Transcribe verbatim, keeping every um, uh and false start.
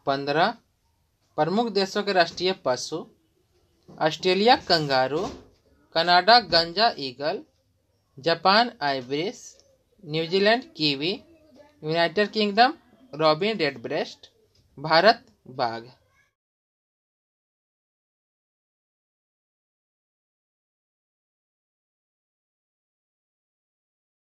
पंद्रह। प्रमुख देशों के राष्ट्रीय पशु: ऑस्ट्रेलिया कंगारू, कनाडा गंजा ईगल, जापान आइब्रिस, New Zealand kiwi, United Kingdom robin redbreast, Bharat बाघ।